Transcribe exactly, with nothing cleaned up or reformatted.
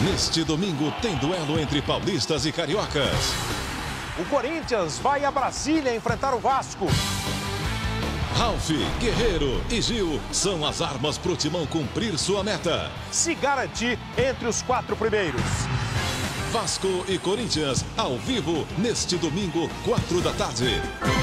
Neste domingo tem duelo entre paulistas e cariocas. O Corinthians vai a Brasília enfrentar o Vasco. Ralf, Guerreiro e Gil são as armas para o Timão cumprir sua meta. Se garantir entre os quatro primeiros. Vasco e Corinthians, ao vivo, neste domingo, quatro da tarde.